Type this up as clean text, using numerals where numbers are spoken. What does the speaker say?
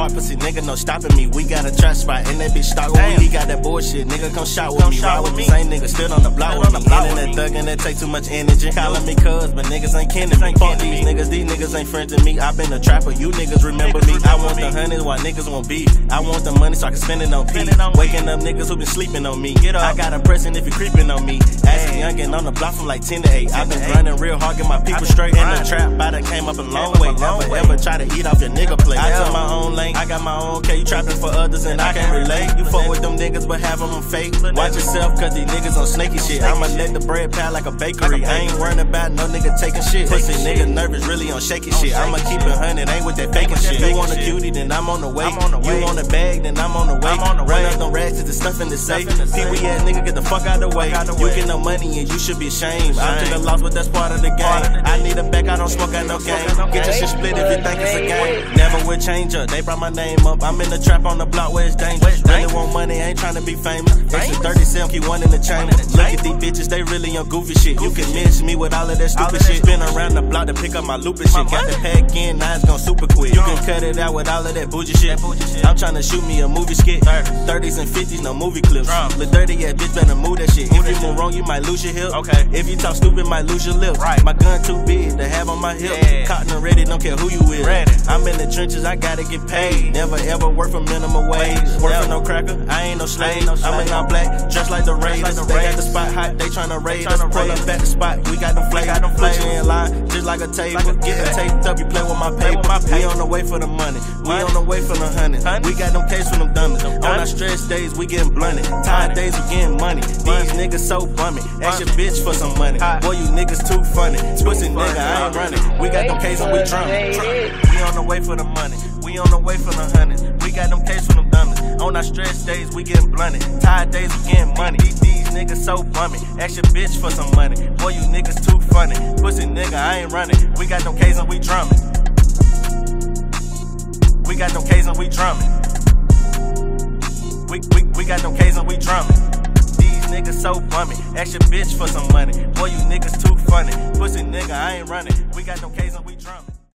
spot, pussy nigga, no stopping me. We got a trap spot, and that bitch stock with we got that bullshit. Nigga, come shot with me. Ride with the same nigga, still on the block with me. Internet thuggin', that take too much energy. Calling me cuz, but niggas ain't kin to me. Fuck these niggas ain't friends to me. I been a trapper, you niggas remember me. I want the hundreds while niggas want beef. I want the money so I can spend it on P. Waking up niggas who been sleeping on me. I got a present if you creeping on me. Asking youngin' on the block from like 10 to 8. I been grinding real hard, get my people straight. In the trap, I done came up a long way. Never ever try to eat off your nigga plate. I took my own lane, I got my own K. You trapping for others and I can't relate. You fuck with them niggas but half of them fake. Watch yourself cause these niggas on snaky shit. I'ma let the bread pal like a bakery. I ain't worrying about no nigga taking shit. Pussy nigga nervous, really on shaky shit. I'ma keep it 100, ain't with that faking shit. You want a cutie, then I'm on the way. You want a bag, then I'm on the way. Run up them rags to the stuff in the safe. Pee-wee ass nigga, get the fuck out the way. You get no money and you should be ashamed. I took a loss, but that's part of the game. I need a back, I don't smoke out no game. Get your shit split if you think it's a game. Never would change up, they brought my name up. I'm in the trap on the block where it's dangerous. Really want money, ain't trying to be famous. Extra 37, keep one in the chamber. Look at these bitches, they really on goofy shit. You can miss me with all of that stupid shit. Spin around the block to pick up my lupus shit. Got the pack in, now it's gone super quick. You can cut it out with all of that bougie shit. I'm trying to shoot me a movie skit. 30s and 50s, no movie clips. Look dirty, yeah, bitch, better move that shit. If you move wrong, you might lose your hip. If you talk stupid, might lose your lip. My gun too big to have on my hip. Cotton and ready, don't care who you is. I'm in the trenches, I gotta get paid. Never ever work for minimum wage. Work for no cracker, I ain't no slave. I'm in all black, dressed like the Raiders. They got the spot hot, they tryna raid us. Pull up at the spot, we got them flags. Put you in line, just like a table. Get the taped up, you play with my paper. We on the way for the money, we on the way for the honey. We got them case for them dummies. On our stress days, we getting blunted. Tired days, we getting money. These niggas so bummy. Ask your bitch for some money. Boy, you niggas too funny. Pussy nigga, I ain't running. We got them case and we drumming. We on the way for the money. We on the way for the honey. We got them case for them dummies. On our stress days, we getting blunted. Tired days, we getting money. These niggas so bummy. Ask your bitch for some money. Boy, you niggas too funny. Pussy nigga, I ain't running. We got them case and we drumming. We got them case and we drumming. We got them case and we drumming. These niggas so bummy. Ask your bitch for some money. Boy, you niggas too funny. Pussy nigga, I ain't running. We got them case and we drumming.